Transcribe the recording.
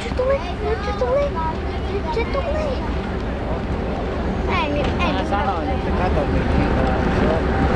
Se tulee. Näin, Mä sanoin, että kato minkälainen se on.